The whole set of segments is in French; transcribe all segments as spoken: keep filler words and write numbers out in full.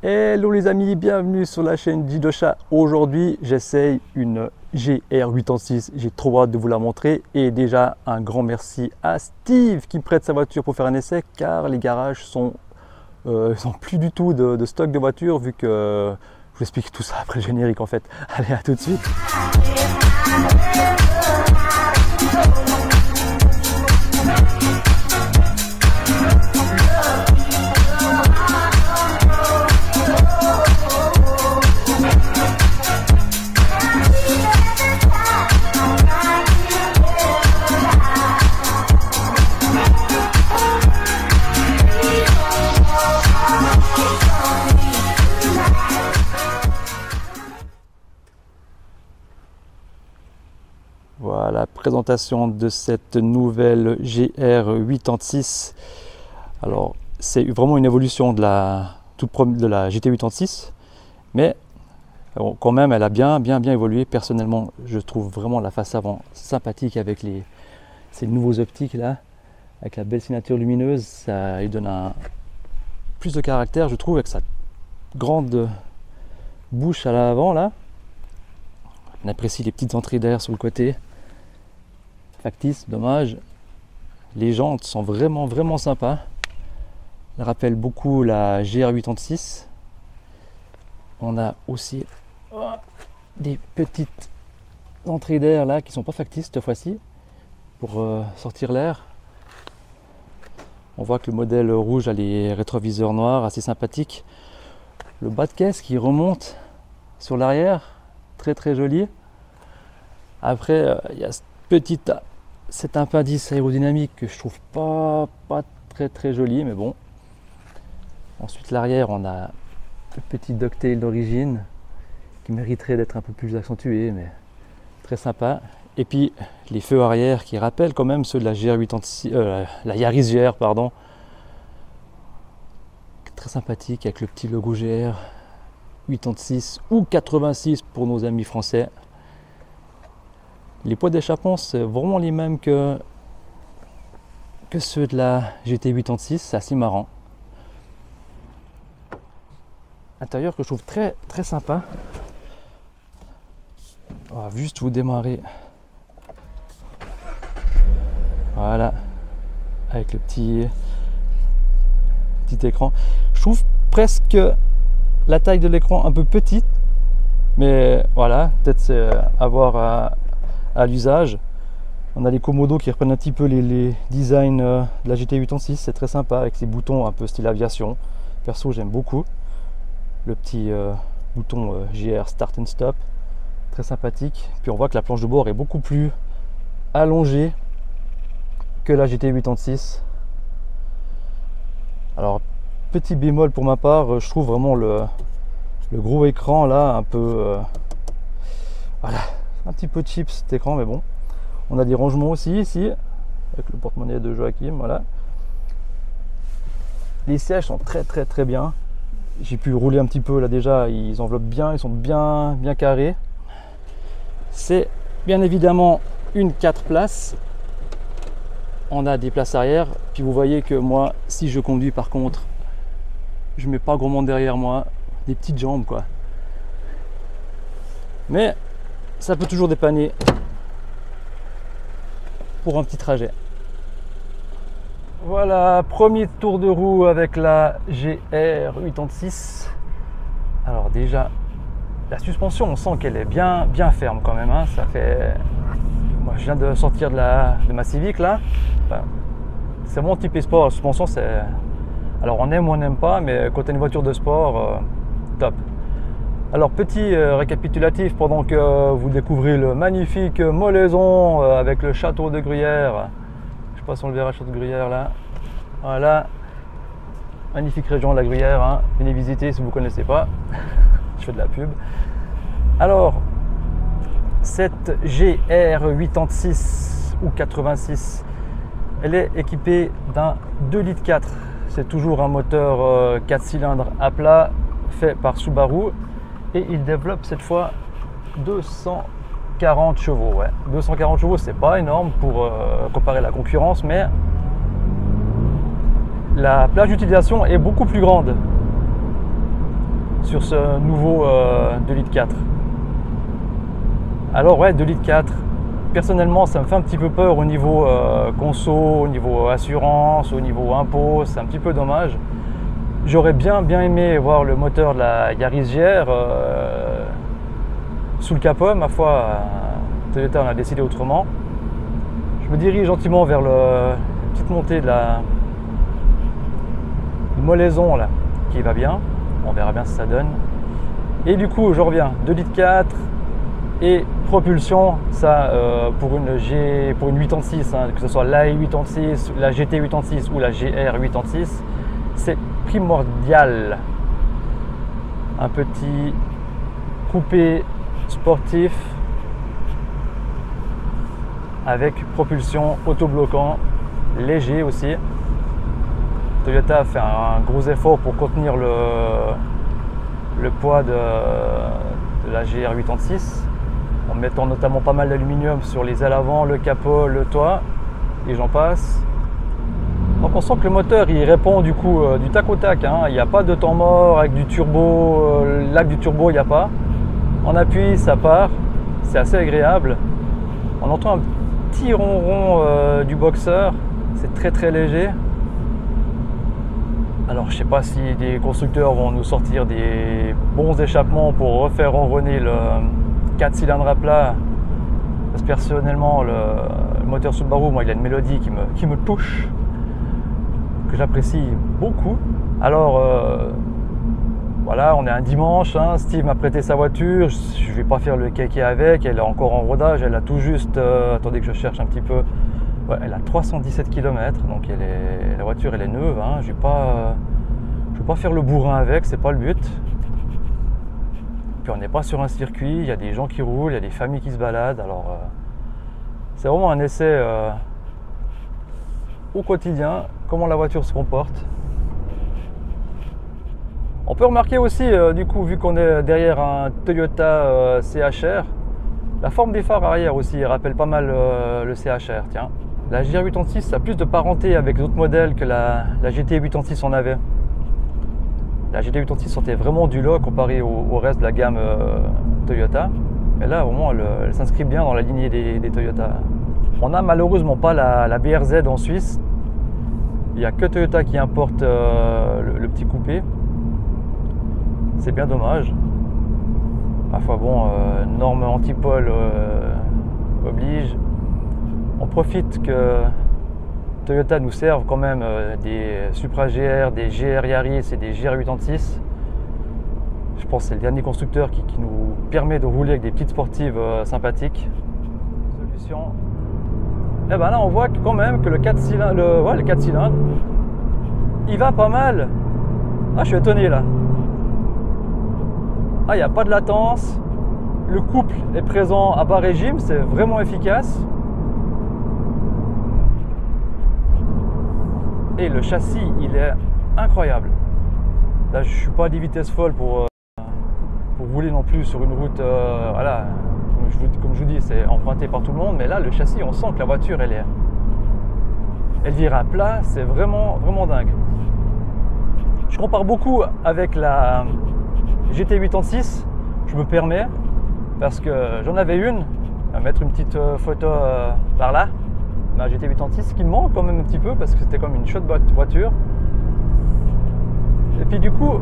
Hello les amis, bienvenue sur la chaîne Jidosha. Aujourd'hui j'essaye une G R huit-six, j'ai trop hâte de vous la montrer. Et déjà un grand merci à Steve qui me prête sa voiture pour faire un essai, car les garages sont, euh, sont plus du tout de, de stock de voitures, vu que euh, je vous explique tout ça après le générique en fait. Allez, à tout de suite. Voilà, présentation de cette nouvelle G R huit-six. Alors, c'est vraiment une évolution de la, toute de la G T huit-six, mais bon, quand même, elle a bien, bien, bien évolué. Personnellement, je trouve vraiment la face avant sympathique avec les, ces nouveaux optiques là, avec la belle signature lumineuse. Ça lui donne un, plus de caractère, je trouve, avec sa grande bouche à l'avant là. On apprécie les petites entrées d'air sur le côté. Factice, dommage. Les jantes sont vraiment vraiment sympas. Elle rappelle beaucoup la G R huit-six. On a aussi oh, des petites entrées d'air là qui sont pas factices cette fois-ci pour euh, sortir l'air. On voit que le modèle rouge a les rétroviseurs noirs, assez sympathique. Le bas de caisse qui remonte sur l'arrière, très très joli. Après, euh, il y a cette petite, cet appendice aérodynamique que je trouve pas, pas très très joli, mais bon. Ensuite, l'arrière, on a le petit ducktail d'origine qui mériterait d'être un peu plus accentué, mais très sympa. Et puis les feux arrière qui rappellent quand même ceux de la G R huit-six, euh, la Yaris G R, pardon. Très sympathique avec le petit logo G R huit-six ou quatre-vingt-six pour nos amis français. Les poids d'échappement, c'est vraiment les mêmes que, que ceux de la G T huit-six, c'est assez marrant. Intérieur que je trouve très très sympa. On va juste vous démarrer. Voilà, avec le petit, petit écran. Je trouve presque la taille de l'écran un peu petite, mais voilà, peut-être c'est à voir à, à l'usage. On a les commodos qui reprennent un petit peu les, les designs de la G T huit-six, c'est très sympa avec ces boutons un peu style aviation. Perso, j'aime beaucoup le petit euh, bouton euh, G R Start and Stop, très sympathique. Puis on voit que la planche de bord est beaucoup plus allongée que la G T huit-six. Alors petit bémol pour ma part, je trouve vraiment le, le gros écran là un peu euh, voilà, un petit peu cheap cet écran, mais bon. On a des rangements aussi ici avec le porte-monnaie de Joachim, voilà. Les sièges sont très très très bien. J'ai pu rouler un petit peu là déjà, ils enveloppent bien, ils sont bien bien carrés. C'est bien évidemment une quatre places. On a des places arrière, puis vous voyez que moi, si je conduis par contre, je mets pas grand monde derrière moi, des petites jambes quoi. Mais ça peut toujours dépanner pour un petit trajet. Voilà, premier tour de roue avec la G R huit-six. Alors déjà, la suspension, on sent qu'elle est bien bien ferme quand même, hein. Ça fait... Moi, je viens de sortir de, la, de ma Civic là. Enfin, c'est mon type sport. La suspension, c'est... Alors on aime ou on n'aime pas, mais quand tu as une voiture de sport, euh, top. Alors petit euh, récapitulatif pendant que euh, vous découvrez le magnifique Molaison euh, avec le château de Gruyère. Je sais pas si on le verra, le château de Gruyère là. Voilà. Magnifique région de la Gruyère, hein. Venez visiter si vous ne connaissez pas. Je fais de la pub. Alors, cette G R huit-six ou quatre-vingt-six, elle est équipée d'un deux litres quatre. C'est toujours un moteur euh, quatre cylindres à plat fait par Subaru, et il développe cette fois deux cent quarante chevaux. Ouais. deux cent quarante chevaux, c'est pas énorme pour euh, comparer la concurrence, mais la plage d'utilisation est beaucoup plus grande. sur ce nouveau euh, deux litres quatre. Alors ouais, deux litres quatre, personnellement ça me fait un petit peu peur au niveau euh, conso, au niveau assurance, au niveau impôt, c'est un petit peu dommage. J'aurais bien bien aimé voir le moteur de la Yaris G R euh, sous le capot, ma foi, euh, Toyota en a décidé autrement. Je me dirige gentiment vers le, la petite montée de la molaison là, qui va bien, on verra bien ce que ça donne. Et du coup je reviens, deux litres quatre et propulsion, ça euh, pour une G, pour une quatre-vingt-six, hein, que ce soit la quatre-vingt-six, la G T quatre-vingt-six ou la G R quatre-vingt-six, c'est primordial. Un petit coupé sportif avec propulsion autobloquant, léger aussi. Toyota a fait un gros effort pour contenir le, le poids de, de la G R quatre-vingt-six en mettant notamment pas mal d'aluminium sur les ailes avant, le capot, le toit et j'en passe. Donc on sent que le moteur il répond du coup euh, du tac au tac, hein. Il n'y a pas de temps mort avec du turbo, euh, là du turbo il n'y a pas. On appuie, ça part, c'est assez agréable. On entend un petit ronron euh, du boxeur, c'est très très léger. Alors je sais pas si des constructeurs vont nous sortir des bons échappements pour refaire ronronner le quatre cylindres à plat. Parce que personnellement le, le moteur Subaru, moi il a une mélodie qui me, qui me touche, que j'apprécie beaucoup. Alors euh, voilà, on est un dimanche, hein, Steve m'a prêté sa voiture, je ne vais pas faire le kéké avec, elle est encore en rodage, elle a tout juste, euh, attendez que je cherche un petit peu, ouais, elle a trois cent dix-sept kilomètres, donc elle est, la voiture elle est neuve, hein, je ne vais pas, je vais pas faire le bourrin avec, c'est pas le but. Puis on n'est pas sur un circuit, il y a des gens qui roulent, il y a des familles qui se baladent, alors euh, c'est vraiment un essai euh, au quotidien, comment la voiture se comporte. On peut remarquer aussi, euh, du coup, vu qu'on est derrière un Toyota euh, C H R, la forme des phares arrière aussi rappelle pas mal euh, le C H R. Tiens, la G R quatre-vingt-six a plus de parenté avec d'autres modèles que la, la G T quatre-vingt-six en avait. La G T quatre-vingt-six sortait vraiment du lot comparé au, au reste de la gamme euh, Toyota. Mais là, vraiment, elle, elle s'inscrit bien dans la lignée des, des Toyota. On n'a malheureusement pas la, la B R Z en Suisse. Il n'y a que Toyota qui importe euh, le, le petit coupé. C'est bien dommage. Ma foi, bon, euh, norme antipole euh, oblige. On profite que Toyota nous serve quand même euh, des Supra G R, des G R Yaris et des G R quatre-vingt-six. Je pense que c'est le dernier constructeur qui, qui nous permet de rouler avec des petites sportives euh, sympathiques. Solution. Et ben là, on voit quand même que le quatre cylindres, le, ouais, le quatre cylindres, il va pas mal. Ah, je suis étonné là. Ah, il n'y a pas de latence, le couple est présent à bas régime, c'est vraiment efficace. Et le châssis, il est incroyable. Là, je ne suis pas à des vitesses folles pour, euh, pour rouler non plus sur une route, euh, voilà, comme je, vous, comme je vous dis, c'est emprunté par tout le monde, mais là, le châssis, on sent que la voiture, elle est, elle vire à plat, c'est vraiment, vraiment dingue. Je compare beaucoup avec la G T quatre-vingt-six, je me permets, parce que j'en avais une, à mettre une petite photo euh, par là, ma G T quatre-vingt-six, qui me manque quand même un petit peu, parce que c'était comme une chouette voiture. Et puis du coup,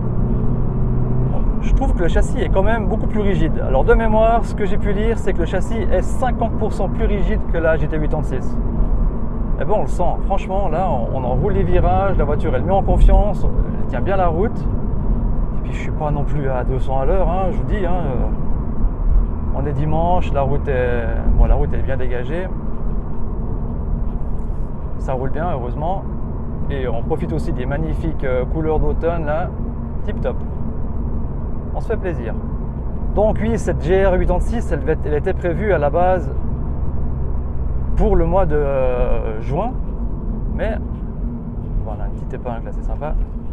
je trouve que le châssis est quand même beaucoup plus rigide. Alors de mémoire, ce que j'ai pu lire, c'est que le châssis est cinquante pour cent plus rigide que la G T quatre-vingt-six. Et bon, on le sent, franchement, là, on enroule les virages, la voiture, elle met en confiance, elle tient bien la route. Puis je suis pas non plus à deux cents à l'heure, hein, je vous dis, hein, euh, on est dimanche, la route est, bon, la route est bien dégagée, ça roule bien heureusement, et on profite aussi des magnifiques euh, couleurs d'automne là, tip top, on se fait plaisir. Donc oui, cette G R quatre-vingt-six, elle, elle était prévue à la base pour le mois de euh, juin, mais voilà, une petite épingle là, c'est sympa.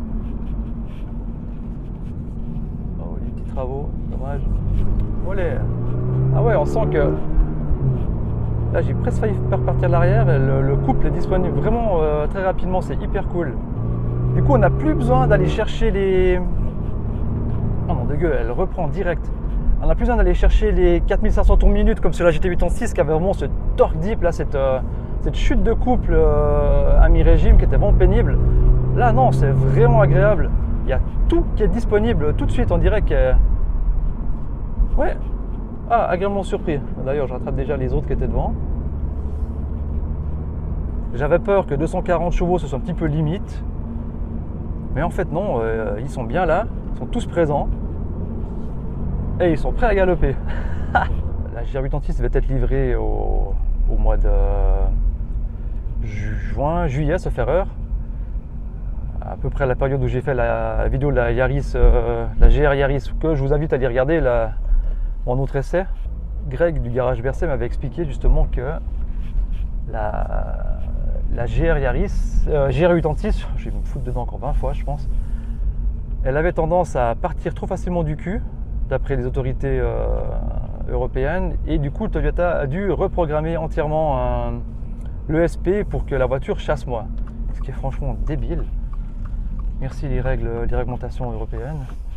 Travaux, dommage. Voilà. Ah ouais, on sent que là j'ai presque failli faire partir l'arrière et le, le couple est disponible vraiment euh, très rapidement, c'est hyper cool. Du coup on n'a plus besoin d'aller chercher les, non de gueule, elle reprend direct. On n'a plus besoin d'aller chercher les quatre mille cinq cents tours minute comme sur la G T huit cent six qui avait vraiment ce torque dip, là, cette, euh, cette chute de couple euh, à mi-régime qui était vraiment pénible. Là non, c'est vraiment agréable. Il y a tout qui est disponible tout de suite, on dirait que... Ouais. Ah, agréablement surpris. D'ailleurs, je rattrape déjà les autres qui étaient devant. J'avais peur que deux cent quarante chevaux, ce soit un petit peu limite. Mais en fait, non, euh, ils sont bien là, ils sont tous présents. Et ils sont prêts à galoper. La G R huit cent six va être livrée au, au mois de juin, juillet, sauf erreur. À peu près à la période où j'ai fait la vidéo de la Yaris, euh, la G R Yaris, que je vous invite à aller regarder la, mon autre essai. Greg du garage Berset m'avait expliqué justement que la, la G R Yaris, euh, G R huit cent six, je vais me foutre dedans encore vingt fois je pense, elle avait tendance à partir trop facilement du cul, d'après les autorités euh, européennes, et du coup Toyota a dû reprogrammer entièrement l'E S P pour que la voiture chasse moins, ce qui est franchement débile. Merci les règles, les réglementations européennes.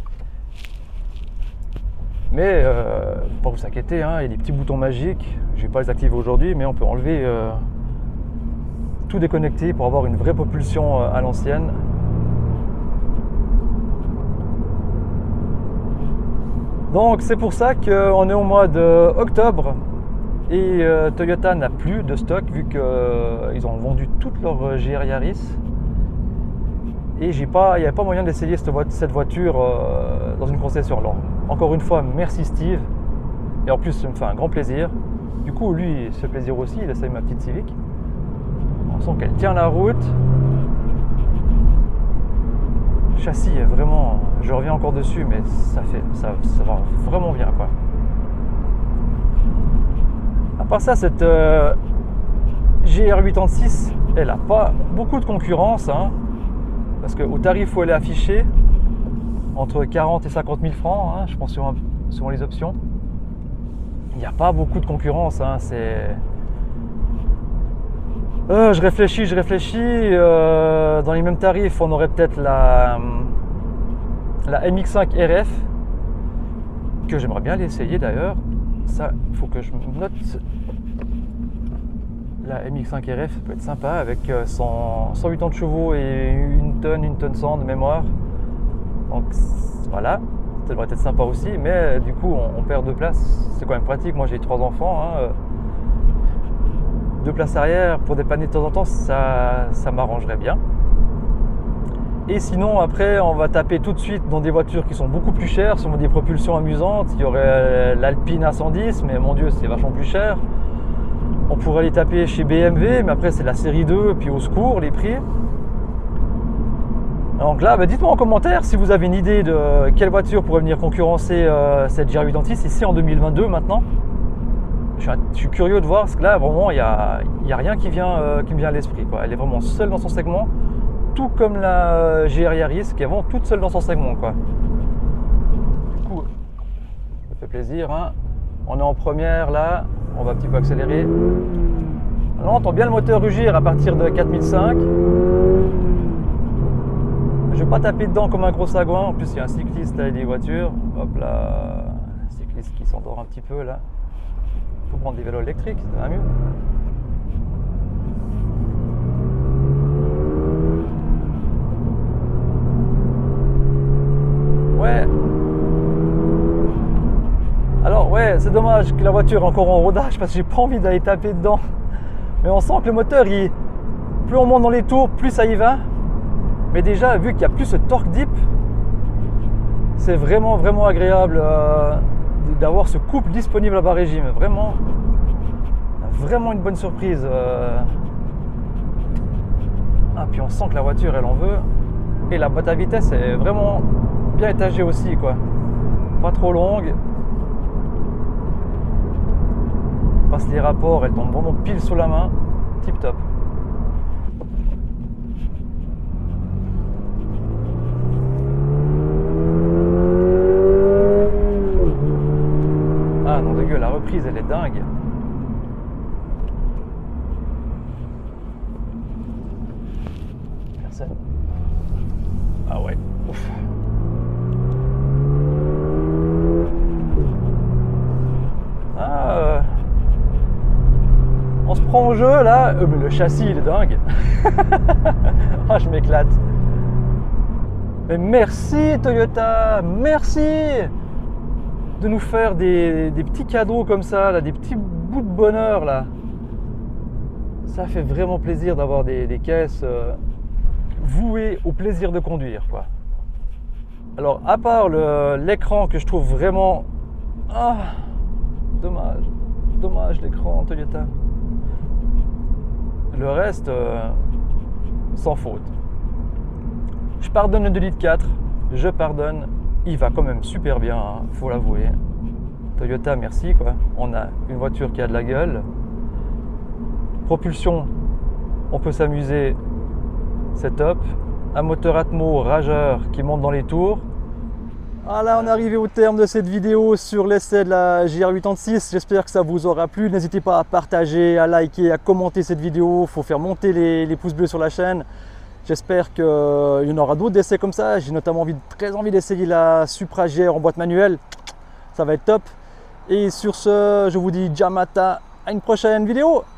Mais euh, pas vous s'inquiéter, hein, il y a des petits boutons magiques, je ne vais pas les activer aujourd'hui, mais on peut enlever euh, tout déconnecter pour avoir une vraie propulsion euh, à l'ancienne. Donc c'est pour ça qu'on est au mois d'octobre et euh, Toyota n'a plus de stock vu qu'ils euh, ont vendu toute leur G R Yaris. Et j'ai pas, il n'y avait pas moyen d'essayer cette, vo cette voiture euh, dans une concession. Alors, encore une fois, merci Steve. Et en plus, ça me fait un grand plaisir. Du coup, lui, il se fait plaisir aussi. Il essaye ma petite Civic. On sent qu'elle tient la route. Le châssis est vraiment... Je reviens encore dessus, mais ça fait, ça, ça va vraiment bien, quoi. À part ça, cette euh, G R huit cent six, elle n'a pas beaucoup de concurrence, hein. Parce qu'au tarif où elle est affichée, entre quarante et cinquante mille francs, hein, je pense sur, un, sur les options, il n'y a pas beaucoup de concurrence. Hein, c'est... Euh, je réfléchis, je réfléchis. Euh, dans les mêmes tarifs, on aurait peut-être la, la M X cinq R F, que j'aimerais bien l'essayer d'ailleurs. Ça, il faut que je me note. La M X cinq R F peut être sympa avec cent, cent quatre-vingts chevaux et une tonne, une tonne cent de mémoire. Donc voilà, ça devrait être sympa aussi, mais du coup on, on perd deux places. C'est quand même pratique. Moi j'ai trois enfants, hein. Deux places arrière pour dépanner de temps en temps, ça, ça m'arrangerait bien. Et sinon après on va taper tout de suite dans des voitures qui sont beaucoup plus chères, sur des propulsions amusantes. Il y aurait l'Alpine A cent dix, mais mon Dieu c'est vachement plus cher. On pourrait les taper chez B M W, mais après c'est la série deux, puis au secours les prix. Donc là, bah dites-moi en commentaire si vous avez une idée de quelle voiture pourrait venir concurrencer euh, cette G R huit cent six ici en deux mille vingt-deux maintenant. Je suis, je suis curieux de voir, parce que là vraiment il n'y a, y a rien qui, vient, euh, qui me vient à l'esprit. Elle est vraiment seule dans son segment, tout comme la G R Yaris qui est vraiment toute seule dans son segment, quoi. Du coup, ça me fait plaisir, hein. On est en première là. On va un petit peu accélérer. Alors, on entend bien le moteur rugir à partir de quatre mille cinq. Je ne vais pas taper dedans comme un gros sagouin. En plus, il y a un cycliste là et des voitures. Hop là, un cycliste qui s'endort un petit peu là. Il faut prendre des vélos électriques, ça va mieux. Ouais. Alors ouais, c'est dommage que la voiture est encore en rodage parce que j'ai pas envie d'aller taper dedans. Mais on sent que le moteur, il, plus on monte dans les tours, plus ça y va. Mais déjà, vu qu'il n'y a plus ce torque dip, c'est vraiment vraiment agréable euh, d'avoir ce couple disponible à bas régime. Vraiment, vraiment une bonne surprise. Euh. Ah, puis on sent que la voiture, elle en veut. Et la boîte à vitesse est vraiment bien étagée aussi, quoi. Pas trop longue. Passe les rapports, elle tombe vraiment pile sous la main, tip top. Ah non de gueule, la reprise elle est dingue. Personne. Ah ouais, ouf. prend au jeu là. Euh, mais le châssis il est dingue. Ah, je m'éclate. Mais merci Toyota, merci de nous faire des, des petits cadeaux comme ça, là, des petits bouts de bonheur là. Ça fait vraiment plaisir d'avoir des, des caisses euh, vouées au plaisir de conduire, quoi. Alors, à part l'écran que je trouve vraiment... Ah, dommage, dommage l'écran Toyota. Le reste, euh, sans faute. Je pardonne le deux litres quatre, je pardonne. Il va quand même super bien, hein, faut l'avouer. Toyota, merci quoi. On a une voiture qui a de la gueule. Propulsion, on peut s'amuser, c'est top. Un moteur Atmo rageur qui monte dans les tours. Voilà, on est arrivé au terme de cette vidéo sur l'essai de la J R quatre-vingt-six. J'espère que ça vous aura plu. N'hésitez pas à partager, à liker, à commenter cette vidéo. Il faut faire monter les, les pouces bleus sur la chaîne. J'espère qu'il y en aura d'autres d'essais comme ça. J'ai notamment envie, très envie d'essayer la Supra G R en boîte manuelle. Ça va être top. Et sur ce, je vous dis Jamata, à une prochaine vidéo.